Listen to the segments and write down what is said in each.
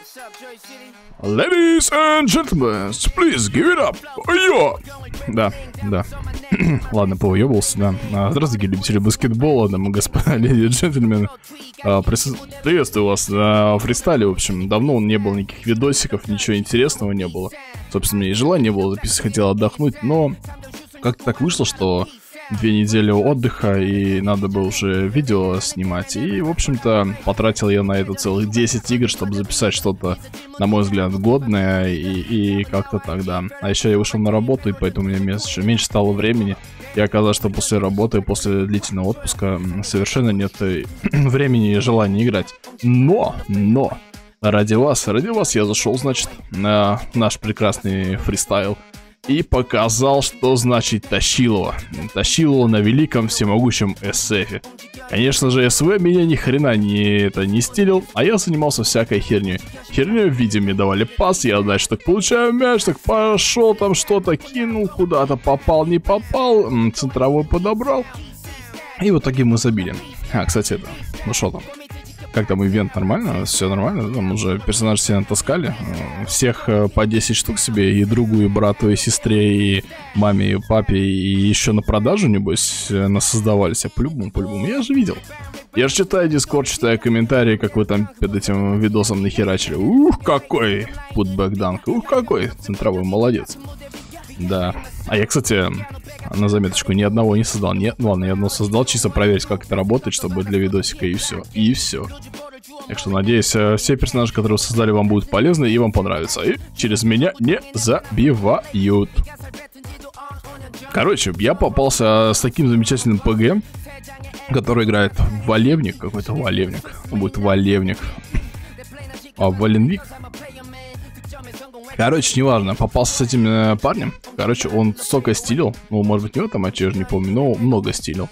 Ladies and gentlemen, please give it up. Йо! Да. Ладно, повыебался, да. Здравствуйте, любители баскетбола, дамы и господа, леди и джентльмены. Приветствую вас на фристайле, в общем. Давно не было никаких видосиков, ничего интересного не было. Собственно, мне и желания было записывать, хотел отдохнуть, но как-то так вышло, что 2 недели отдыха, и надо было уже видео снимать. И, в общем-то, потратил я на это целых 10 игр, чтобы записать что-то, на мой взгляд, годное, и как-то так, да. А еще я вышел на работу, и поэтому у меня меньше стало времени. И оказалось, что после работы, после длительного отпуска совершенно нет времени и желания играть. Но, ради вас я зашел, значит, на наш прекрасный фристайл. И показал, что значит тащил его. Тащил его на великом всемогущем SF. Конечно же, СВ меня ни хрена не стилил, а я занимался всякой херней. Херней в виде мне давали пас, я, значит, так получаю мяч, так пошел там что-то кинул, куда-то попал, не попал, центровой подобрал. И в итоге мы забили. Кстати, это, ну что там? Как там, ивент нормально? Все нормально? Там уже персонажи все натаскали. Всех по 10 штук себе, и другу, и брату, и сестре, и маме, и папе, и еще на продажу, небось, насоздавались. По-любому, я же видел. Я же читаю Дискорд, читаю комментарии, как вы там перед этим видосом нахерачили. Ух, какой путбэк-данк, ух, какой центровой, молодец. Да. А я, кстати, на заметочку, ни одного не создал. Нет, ну ладно, я одного создал, чисто проверить, как это работает, чтобы для видосика, и все. И все. Так что, надеюсь, все персонажи, которые вы создали, вам будут полезны и вам понравятся. И через меня не забивают. Короче, я попался с таким замечательным ПГ, который играет Валевник. Какой-то Валевник. Он будет Валевник. А Валенвик? Короче, неважно, попался с этим парнем. Короче, он столько стилил. Ну, может быть, не в этом матче, я же не помню, но много стилил.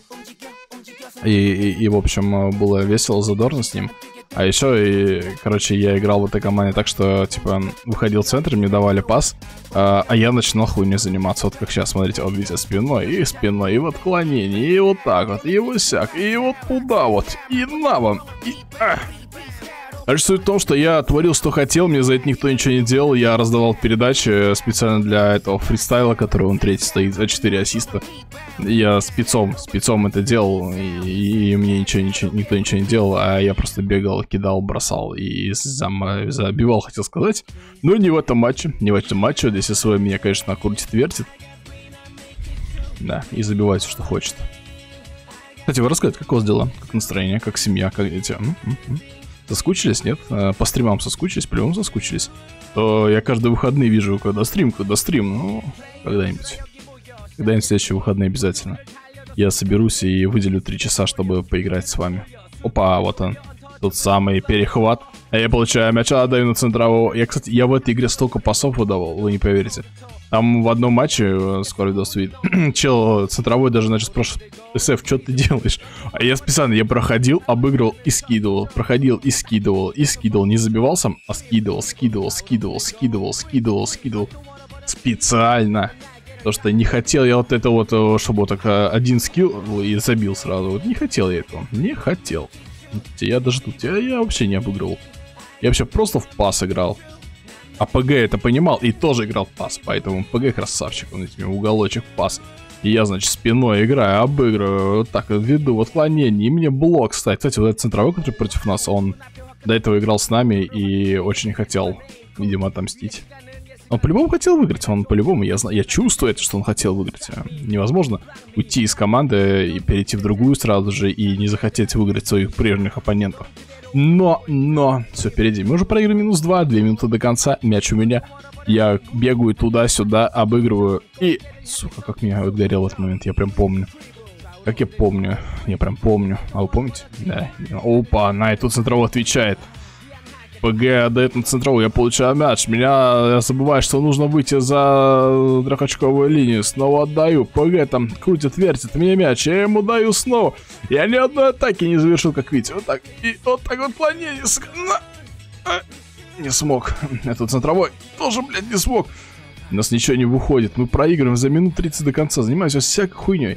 И в общем, было весело, задорно с ним. А еще, короче, я играл в этой команде так, что, типа, выходил в центр, мне давали пас, а я начинал хуйней заниматься. Вот как сейчас, смотрите, вот видите, спиной, и в отклонении, и вот так вот, и вот сяк, и вот туда вот, и на вам, и... Короче, суть в том, что я творил, что хотел, мне за это никто ничего не делал. Я раздавал передачи специально для этого фристайла, который он третий стоит, за 4 ассиста. Я спецом это делал, и мне никто ничего не делал, а я просто бегал, кидал, бросал и забивал, хотел сказать. Но не в этом матче, здесь СВ меня, конечно, крутит-вертит. Да, и забивает все, что хочет. Кстати, вы рассказывайте, как у вас дела, как настроение, как семья, как дети? Соскучились, нет? По стримам соскучились, по-любому соскучились. То я каждые выходные вижу, когда стрим, ну, когда-нибудь. Когда-нибудь в следующие выходные обязательно. Я соберусь и выделю 3 часа, чтобы поиграть с вами. Опа, вот он. Тот самый перехват. А я получаю мяча, отдаю на центрового. Я в этой игре столько пасов выдавал, вы не поверите. Там в одном матче, скоро видос увидит, чел центровой даже начал спрашивать: СФ, что ты делаешь? А я специально, я проходил, обыгрывал и скидывал. Проходил и скидывал, не забивал сам, а скидывал. Специально. Потому что не хотел я вот это вот, чтобы вот так один скилл и забил сразу. Вот не хотел я этого, не хотел. Я даже тут, я вообще не обыгрывал. Я вообще просто в пас играл. А ПГ это понимал и тоже играл в пас. Поэтому ПГ красавчик, он этими уголочек в пас. И я, значит, спиной играю, обыгрываю, вот так, веду в отклонении. И мне блок, кстати, вот этот центровой, который против нас, он до этого играл с нами и очень хотел, видимо, отомстить. Он по-любому хотел выиграть, он по-любому, я знаю, я чувствую это, что он хотел выиграть. Невозможно уйти из команды и перейти в другую сразу же и не захотеть выиграть своих прежних оппонентов. Но, все впереди. Мы уже проиграли -2, 2 минуты до конца, мяч у меня. Я бегаю туда-сюда, обыгрываю. И, сука, как меня отгорел этот момент, я прям помню. Как я помню, А вы помните? Да. Опа, на эту центровую отвечает. ПГ отдает на центровую, я получаю мяч. Я забываю, что нужно выйти за трехочковую линию. Снова отдаю. ПГ там крутит, вертит мне мяч. Я ему даю снова. Я ни одной атаки не завершил, как видите. Вот так. И вот так вот планете. Не смог. Этот центровой тоже, блядь, не смог. У нас ничего не выходит. Мы проигрываем за минут 30 до конца. Занимаюсь всякой хуйней.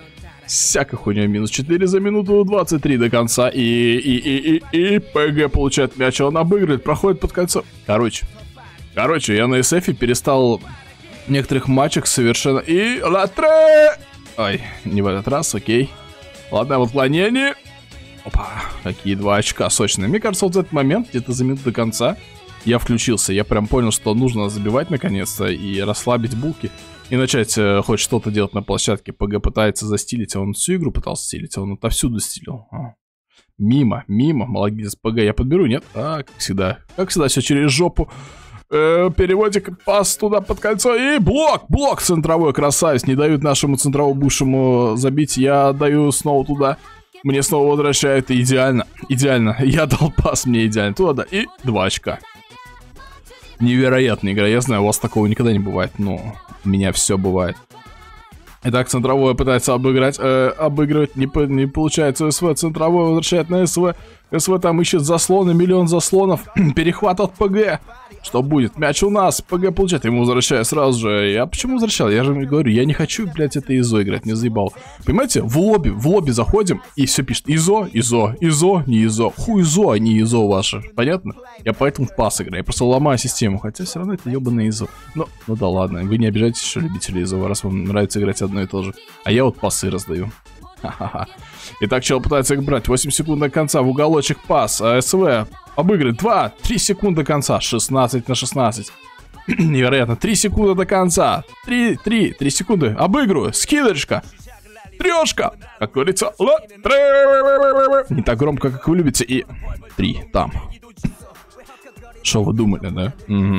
Всякая хуйня. Минус 4 за минуту 23 до конца. И ПГ получает мяч, он обыгрывает, проходит под кольцо. Короче, я на SF перестал в некоторых матчах совершенно... И Латре! Ой, не в этот раз, окей. Ладно, в отклонении. Опа, какие 2 очка сочные. Мне кажется, вот в этот момент, где-то за минуту до конца, я включился. Я прям понял, что нужно забивать наконец-то и расслабить булки. И начать хоть что-то делать на площадке. ПГ пытается застилить, а он всю игру пытался стилить, а он отовсюду стилил. Мимо, молодец, ПГ, я подберу, нет? Как всегда, все через жопу. Переводик, пас туда под кольцо и блок центровой, красавец. Не дают нашему центровому бывшему забить, я даю снова туда. Мне снова возвращают, идеально. Я дал пас, мне идеально. Туда, и 2 очка. Невероятная игра, я знаю, у вас такого никогда не бывает, но у меня все бывает. Итак, центровой пытается обыгрывать, не получается. СВ, центровой возвращает на СВ. СВ там ищет заслоны, миллион заслонов. Перехват от ПГ. Что будет? Мяч у нас. ПГ получает. Ему возвращаю сразу же. Я почему возвращал? Я же говорю, я не хочу, блядь, это ИЗО играть. Не заебал. Понимаете? В лобби заходим и все пишет. ИЗО, не ИЗО. Хуизо, а не ИЗО ваше. Понятно? Я поэтому в пас играю. Я просто ломаю систему. Хотя все равно это ебаное ИЗО. Ну да ладно. Вы не обижайтесь, что любители ИЗО, раз вам нравится играть одно и то же. А я вот пасы раздаю. Ха-ха-ха. Итак, чел пытается их брать. 8 секунд до конца. В уголочек пас. СВ обыгрывает. 3 секунды до конца. 16 на 16. Невероятно. 3 секунды до конца. 3 секунды. Обыгрываю. Скидочка. Трешка. Как говорится. Не так громко, как вы любите. И 3 там. Что вы думали, да?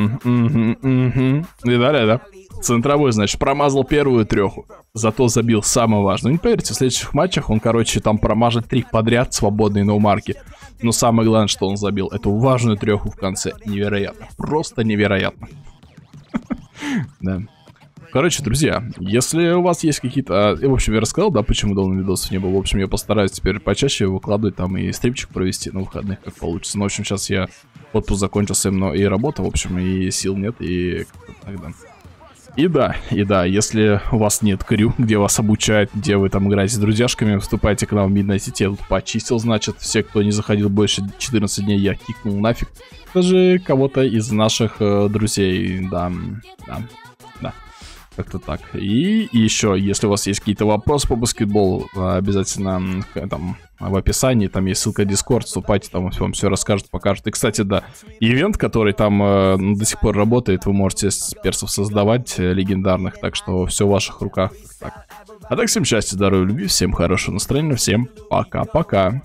Видали, да? Центровой, значит, промазал первую 3. Зато забил самое важное. Не поверите, в следующих матчах он, короче, там промажет 3 подряд свободные ноумарки. Но самое главное, что он забил эту важную 3 в конце. Невероятно. Просто невероятно. Да. Короче, друзья, если у вас есть какие-то... В общем, я рассказал, да, почему давно видосов не было. В общем, я постараюсь теперь почаще выкладывать там и стримчик провести на выходных, как получится. Но, в общем, сейчас я отпуск закончился, и работа, в общем, и сил нет, и тогда. И да, если у вас нет крю, где вас обучают, где вы там играете с друзьяшками, вступайте к нам в Midnight City. Я тут почистил, значит, все, кто не заходил больше 14 дней, я кикнул нафиг. Даже кого-то из наших друзей, да. Как-то так. И еще, если у вас есть какие-то вопросы по баскетболу, обязательно там в описании, там есть ссылка Discord, вступайте, там вам все расскажут, покажут. И, кстати, да, ивент, который там до сих пор работает, вы можете с персов создавать легендарных, так что все в ваших руках. Так. А так, всем счастья, здоровья, любви, всем хорошего настроения, всем пока-пока.